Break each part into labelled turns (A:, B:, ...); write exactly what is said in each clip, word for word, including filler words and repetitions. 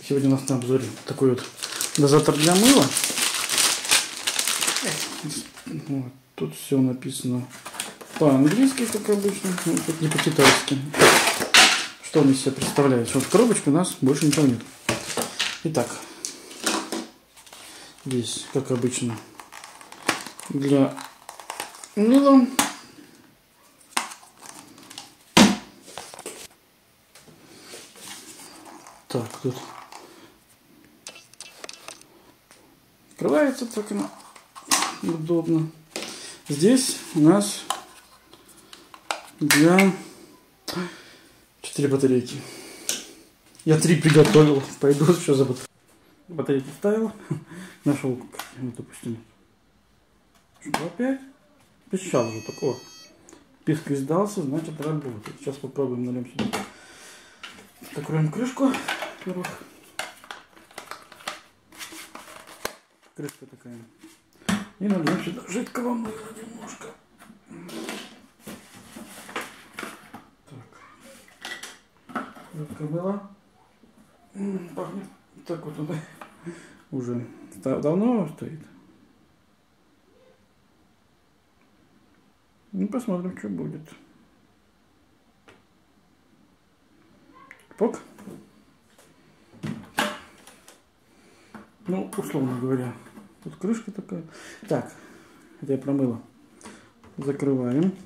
A: Сегодня у нас на обзоре такой вот дозатор для мыла. Вот. Тут все написано по-английски, как обычно, ну, тут не по-китайски. Что он из себя представляет? Вот коробочка у нас больше ничего нет. Итак, здесь, как обычно, для мыла. Так, тут открывается так она удобно. Здесь у нас для четыре батарейки. Я три приготовил. Пойду еще за батарейки. Батарейки ставил. Нашел, ну, допустим, что опять. Пищал уже такого. Писк издался, значит работает. Сейчас попробуем, нальем сюда. Закроем крышку. Во-первых, крышка такая. И нальем сюда жидкого мыла немножко. Так. Жидкое мыло. Пахнет так вот он уже давно стоит. Ну, посмотрим, что будет. Пок. Ну, условно говоря. Тут крышка такая. Так, это я промыла. Закрываем.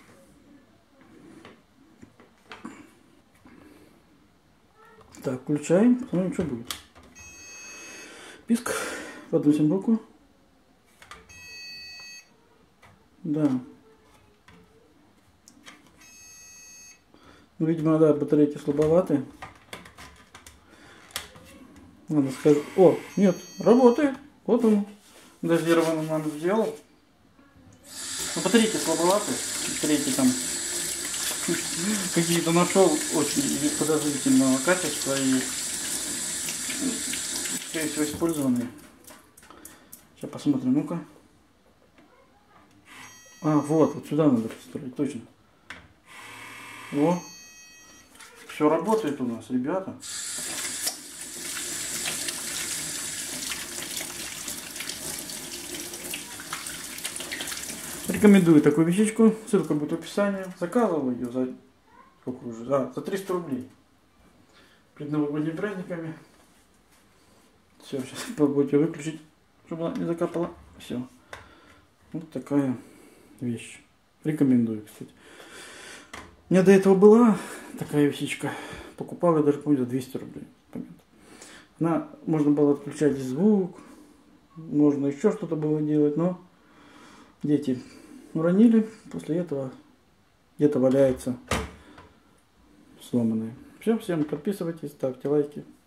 A: Так, включаем. Посмотрим, что будет. Писк. Подносим руку. Да. Ну, видимо, да, батарейки слабоваты. Надо сказать. О, нет, работает. Вот он. Дозированно нам сделал. Но батарейки слабоваты. Батарейки там какие-то нашел очень подозрительного качества и, скорее всего, использованные. Сейчас посмотрим, ну-ка. А, вот, вот сюда надо пристроить, точно. О, все работает у нас, ребята. Рекомендую такую вещичку. Ссылка будет в описании. Заказывал ее за сколько уже? А, за триста рублей. Перед новогодними праздниками. Все, сейчас попробуйте выключить, чтобы она не закапала. Все. Вот такая вещь. Рекомендую, кстати. У меня до этого была такая вещичка. Покупал я даже, помню, за двести рублей. Она, можно было отключать звук. Можно еще что-то было делать, но дети уронили, после этого где-то валяется сломанное. Все, всем подписывайтесь, ставьте лайки.